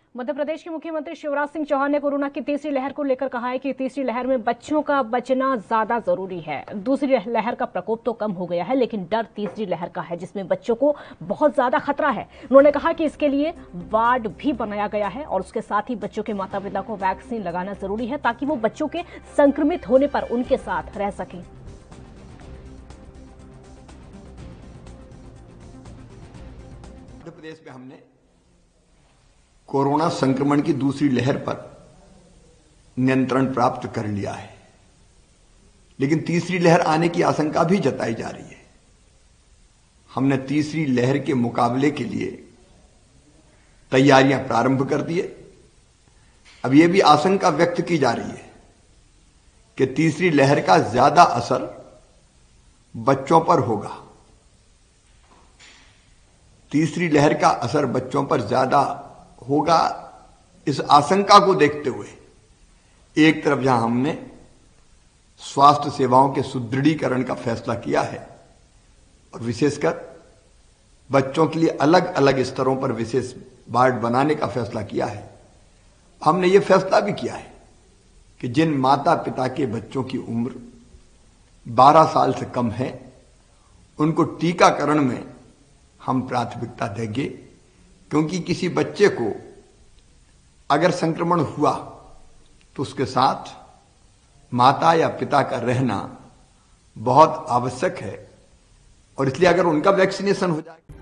मध्य प्रदेश के मुख्यमंत्री शिवराज सिंह चौहान ने कोरोना की तीसरी लहर को लेकर कहा है कि तीसरी लहर में बच्चों का बचना ज्यादा जरूरी है। दूसरी लहर का प्रकोप तो कम हो गया है, लेकिन डर तीसरी लहर का है, जिसमें बच्चों को बहुत ज्यादा खतरा है। उन्होंने कहा कि इसके लिए वार्ड भी बनाया गया है और उसके साथ ही बच्चों के माता पिता को वैक्सीन लगाना जरूरी है, ताकि वो बच्चों के संक्रमित होने पर उनके साथ रह सकें। मध्य प्रदेश में हमने कोरोना संक्रमण की दूसरी लहर पर नियंत्रण प्राप्त कर लिया है, लेकिन तीसरी लहर आने की आशंका भी जताई जा रही है। हमने तीसरी लहर के मुकाबले के लिए तैयारियां प्रारंभ कर दी है। अब यह भी आशंका व्यक्त की जा रही है कि तीसरी लहर का ज्यादा असर बच्चों पर होगा। तीसरी लहर का असर बच्चों पर ज्यादा होगा, इस आशंका को देखते हुए एक तरफ जहां हमने स्वास्थ्य सेवाओं के सुदृढ़ीकरण का फैसला किया है और विशेषकर बच्चों के लिए अलग अलग स्तरों पर विशेष वार्ड बनाने का फैसला किया है, हमने ये फैसला भी किया है कि जिन माता पिता के बच्चों की उम्र 12 साल से कम है, उनको टीकाकरण में हम प्राथमिकता देंगे, क्योंकि किसी बच्चे को अगर संक्रमण हुआ तो उसके साथ माता या पिता का रहना बहुत आवश्यक है, और इसलिए अगर उनका वैक्सीनेशन हो जाए